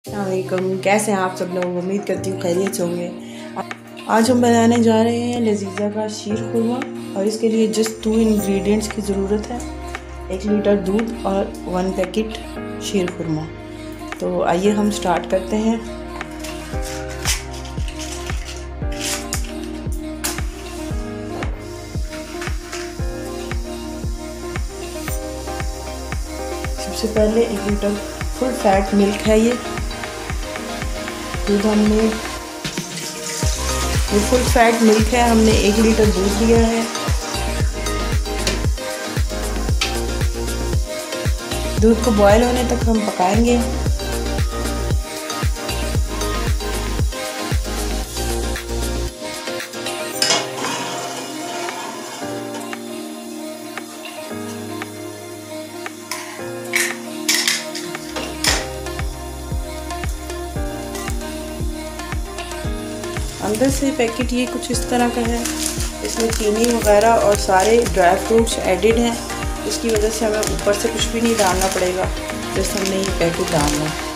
अस्सलामुअलैकुम, कैसे हैं आप सब लोग। उम्मीद करती हूँ खैरियत से होंगे। आज हम बनाने जा रहे हैं लजीजा का शीर खुरमा और इसके लिए जस्ट 2 इंग्रेडिएंट्स की ज़रूरत है। 1 लीटर दूध और 1 पैकेट शीर खुरमा। तो आइए हम स्टार्ट करते हैं। सबसे पहले 1 लीटर फुल फैट मिल्क है ये दूध। हमने ये फुल फैट मिल्क है, हमने 1 लीटर दूध लिया है। दूध को बॉयल होने तक हम पकाएंगे। अंदर से पैकेट ये कुछ इस तरह का है। इसमें चीनी वगैरह और सारे ड्राई फ्रूट्स एडिड हैं। इसकी वजह से हमें ऊपर से कुछ भी नहीं डालना पड़ेगा, जैसे हमने ये पैकेट डालना है।